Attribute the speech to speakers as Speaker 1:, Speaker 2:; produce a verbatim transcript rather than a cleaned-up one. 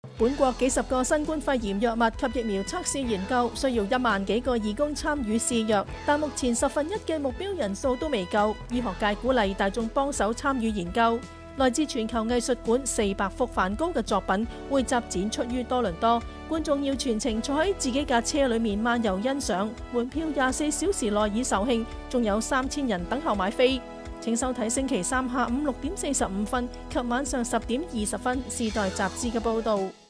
Speaker 1: 本國幾十個新冠肺炎藥物及疫苗測試研究需要一萬幾個義工參與試藥，但目前十分一嘅目標人數都未夠。醫學界鼓勵大眾幫手參與研究。來自全球藝術館四百幅梵高嘅作品匯集展出於多倫多，觀眾要全程坐喺自己架車裏面漫遊欣賞。門票廿四小時內已售罄，仲有三千人等候買飛。請收睇星期三下午六點四十五分及晚上十點二十分《時代雜誌》嘅報導。